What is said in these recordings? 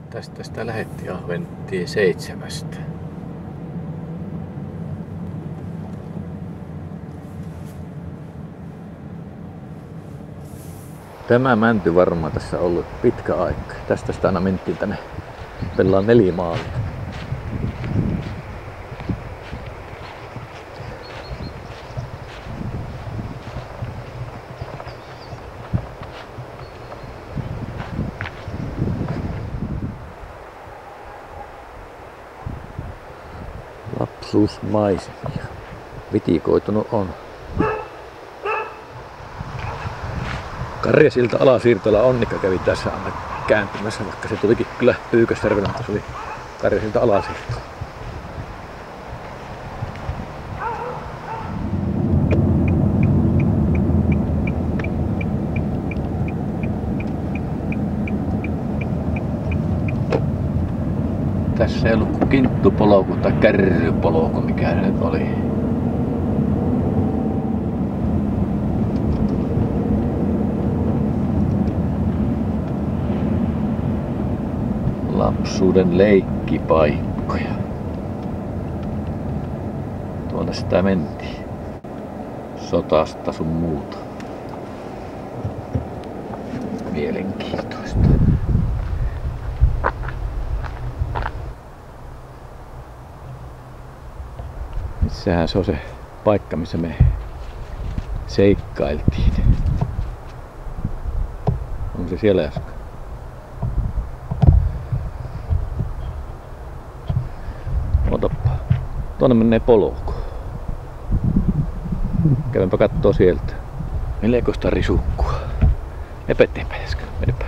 Tästä lähettiin Ahventie 7. Tämä mänty varmaan tässä ollut pitkä aika. Tästä aina mentiin tänne Pellaan Nelimaalle. Lapsuusmaisemia. Vitikoitunut on. Karjasilta alasiirtoilla Onnikka kävi tässä aina kääntymässä, vaikka se tulikin kyllä Pyykkösjärvellä, mutta se oli Karjasilta alasiirto. Tässä ei ollut kuin kinttupolku tai kärrypolku, mikä se nyt oli. Lapsuuden leikkipaikkoja. Tuonne sitä mentiin. Sotasta sun muuta. Mielenkiintoista. Missähän se on se paikka, missä me seikkailtiin. Onko se siellä äsken? Otappa. Tuonne menee polku. Kävinpä kattoo sieltä. Melkoista risukkua. Mepä eteenpäin äsken. Menepä.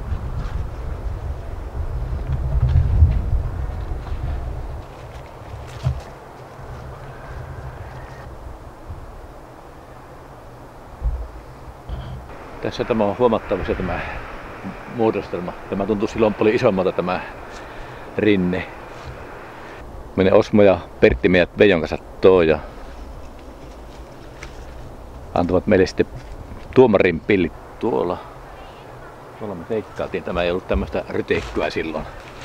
Tässä tämä on huomattavasti tämä muodostelma. Tämä tuntuu silloin paljon isommalta tämä rinne. Mene Osmo ja Pertti meidät Veijon kanssa toi ja antavat meille sitten tuomarin pillit tuolla. Tuolla me seikkailtiin. Tämä ei ollut tämmöistä ryteikkyä silloin.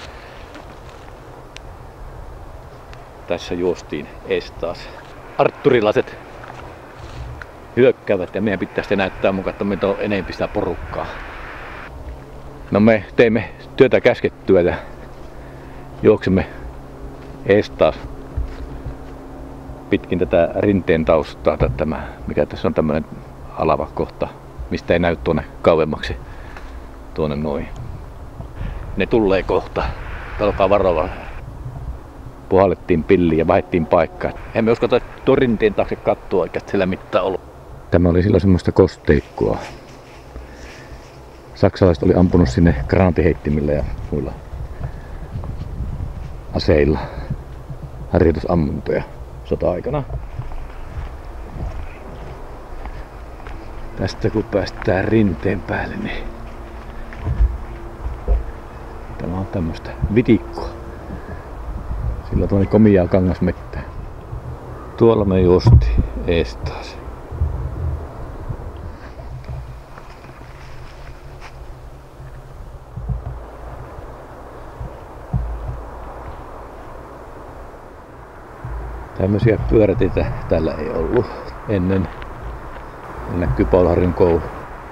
Tässä juostiin ees taas. Artturilaiset hyökkäävät ja meidän pitää sitten näyttää mukaan, että meitä on enempi sitä porukkaa. No me teimme työtä käskettyä ja juoksemme ees taas pitkin tätä rinteen taustaa, tämä, mikä tässä on tämmönen alava kohta, mistä ei näy tuonne kauemmaksi, tuonne noin. Ne tulee kohta, olkaa varovaa. Puhallettiin pilliin ja vaihdettiin paikkaa. Emme uskota tuon rinteen taakse katsoa, eikä siellä mitään ollut. Tämä oli silloin semmoista kosteikkoa. Saksalaiset oli ampunut sinne granaatiheittimillä ja muilla aseilla harjoitusammuntoja sota-aikana. Tästä kun päästään rinteen päälle, niin tämä on tämmöistä vitikkoa. Sillä tuonne komiaa kangasmettää. Tuolla me juostiin ees taas. Tämmöisiä pyöräteitä täällä ei ollut ennen. Näkyy Paulaharjun koulu.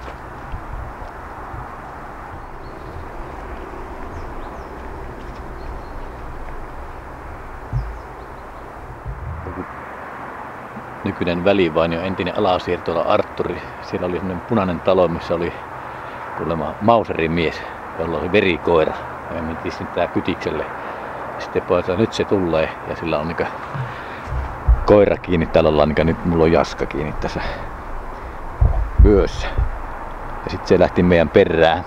Nykyinen välivainio, entinen alasiirtola Artturi. Siellä oli semmoinen punainen talo, missä oli kuulemma Mauserin mies, jolla oli verikoira. Ja me mentiin sitten Kytikselle. Sitten pois, nyt se tulee ja sillä on niinku koira kiinni. Täällä ollaan niinku, nyt mulla on Jaska kiinni tässä vyössä. Ja sitten se lähti meidän perään.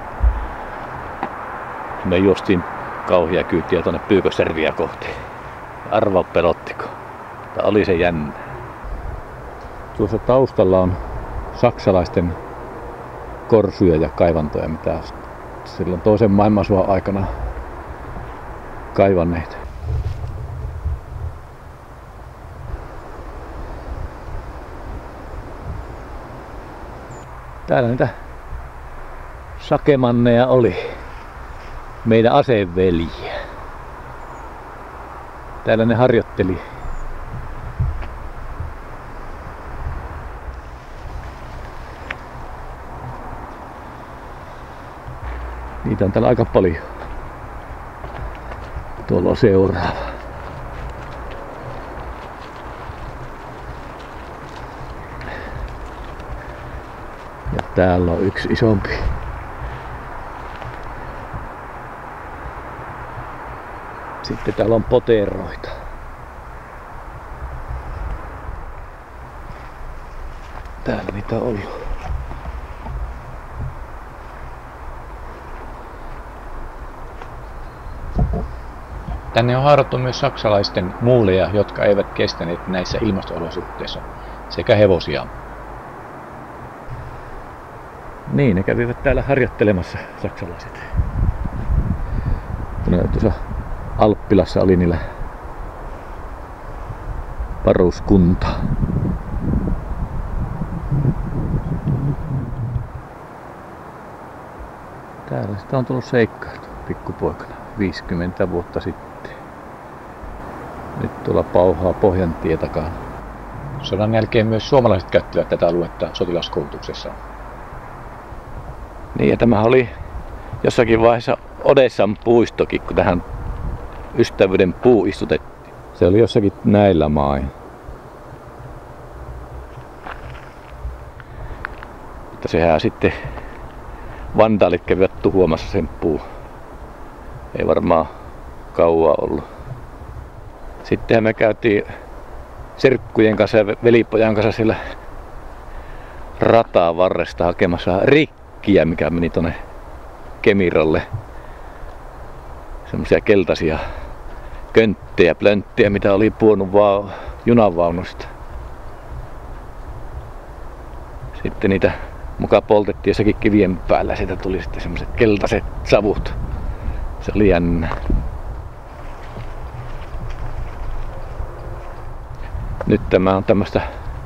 Me juostiin kauhia kyytiä tuonne Pyykkösjärviä kohti. Arvaa pelottiko. Tää oli se jännä. Tuossa taustalla on saksalaisten korsuja ja kaivantoja, mitä silloin toisen maailmansodan aikana kaivanneet. Täällä niitä sakemanneja oli. meidän aseveljiä. Täällä ne harjoitteli. Niitä on täällä aika paljon. Tuolla on seuraava. Ja täällä on yksi isompi. Sitten täällä on poteroita. Täällä niitä on ollut. Tänne on haarattu myös saksalaisten muuleja, jotka eivät kestäneet näissä ilmasto-olosuhteissa, sekä hevosia. Niin, ne kävivät täällä harjoittelemassa, saksalaiset. Tuossa Alppilassa oli niillä varuskunta. Täällä sitä on tullut seikkailu pikkupoikana 50 vuotta sitten. Nyt tuolla pauhaa Pohjantie takana. Sodan jälkeen myös suomalaiset käyttivät tätä aluetta sotilaskoulutuksessa. Niin, ja tämä oli jossakin vaiheessa Odessan puistokin, kun tähän Ystävyyden puu istutettiin. Se oli jossakin näillä main. Mutta sehän sitten vandaalit kävivät tuhoamassa sen puu. Ei varmaan kauaa ollut. Sittenhän me käytiin serkkujen kanssa ja velipojan kanssa siellä rataa varresta hakemassa rikkiä, mikä meni tonne Kemiralle. Semmoisia keltaisia könttejä, plönttejä, mitä oli puonut vaan junanvaunusta. Sitten niitä muka poltettiin jossakin kivien päällä, siitä tuli sitten semmoiset keltaiset savut. Se oli jännä. Nyt tämä on tämmöstä,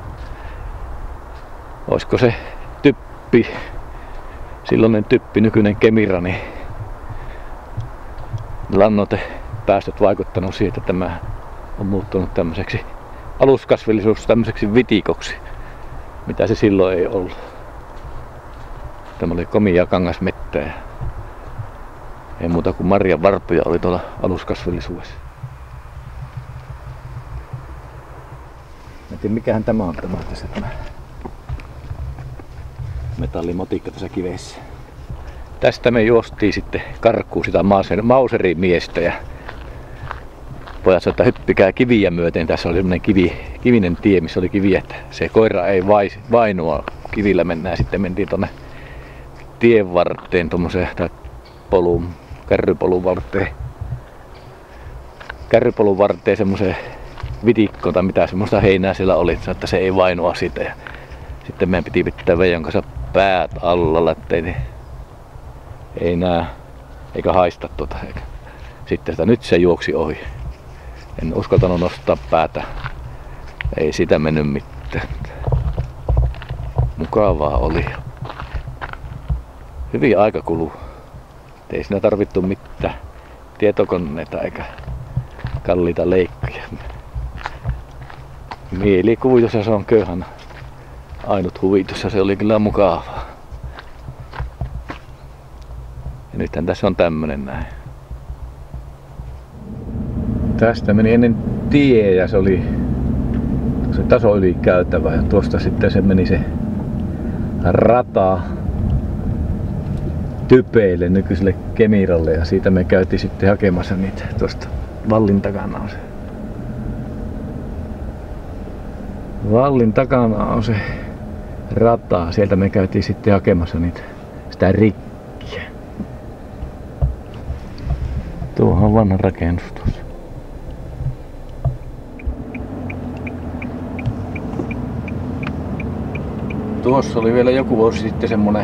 oisko se typpi, silloinen typpi, nykyinen Kemira, niin lannoitepäästöt vaikuttanut siihen, että tämä on muuttunut tämmöiseksi aluskasvillisuus tämmöiseksi vitikoksi, mitä se silloin ei ollut. Tämä oli komia kangasmettä ja ei muuta kuin marjan varpuja oli tuolla aluskasvillisuudessa. Mä en tiedä mikähän tämä on tämä metallimotikka tässä kivessä. Tästä me juostiin sitten karkuun sitä mauserimiestä ja pojat sanoi, että hyppikää kiviä myöten. Tässä oli semmonen kivinen tie, missä oli kiviä, että se koira ei vainua. Kivillä mennään. Sitten mentiin tonne tien varteen, tommoseen kärrypolun varteen semmoiseen vitikkoon tai mitä semmoista heinää siellä oli, että se ei vainua sitä. Ja sitten meidän piti pitää Veijon kanssa päät allalla, ettei ei näe eikä haista tuota. Sitten sitä nyt se juoksi ohi. En uskaltanut nostaa päätä. Ei sitä mennyt mitään. Mukavaa oli. Hyvin aika kuluu. Ei siinä tarvittu mitään tietokoneita eikä kalliita leikkoja. Mielikuvitus ja se on köyhän ainut huvitus ja se oli kyllä mukavaa. Ja nythän tässä on tämmönen näin. Tästä meni ennen tie ja se oli se taso yli käytävä ja tuosta sitten se meni se rata Typeille, nykyiselle Kemiralle ja siitä me käytiin sitten hakemassa niitä tuosta vallin takana on se. Vallin takana on se rata, sieltä me käytiin sitten hakemassa niitä sitä rikkiä. Tuohan on vanha rakennus tuossa. Tuossa oli vielä joku vuosi sitten semmonen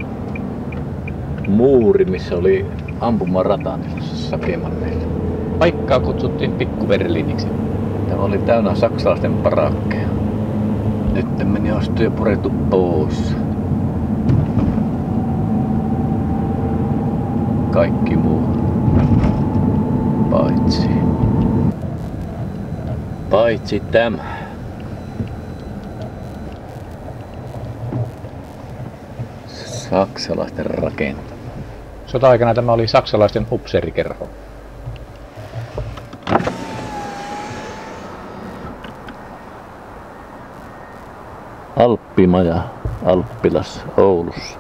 muuri, missä oli ampumarata Sakemanneilla. Paikkaa kutsuttiin Pikku-Berliiniksi. Tämä oli täynnä saksalaisten parakkeja. Nyt meni ostu ja purettu pois. Kaikki muu Paitsi tämä. Saksalaisten rakentama. Sota-aikana tämä oli saksalaisten upseerikerho. Alppimaja Alppilas Oulussa.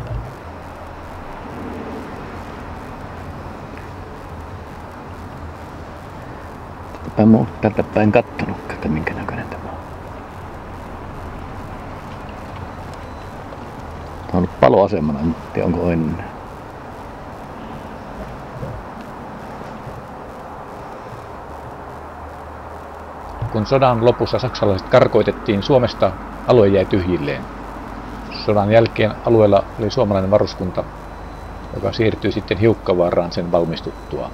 Mä oon tältä päin kattonut, että minkä näköinen tämä on. Tämä on ollut paloasemana, en tiedä onko ennen. Kun sodan lopussa saksalaiset karkoitettiin Suomesta, alue jäi tyhjilleen. Sodan jälkeen alueella oli suomalainen varuskunta, joka siirtyi sitten Hiukkavaaraan sen valmistuttua.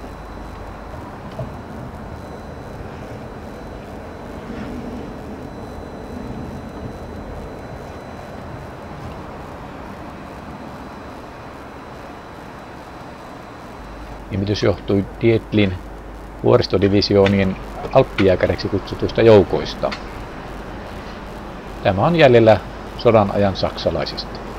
Nimitys johtui Diettlin vuoristodivisioonien alppijääkäreiksi kutsutuista joukoista. Tämä on jäljellä sodan ajan saksalaisista.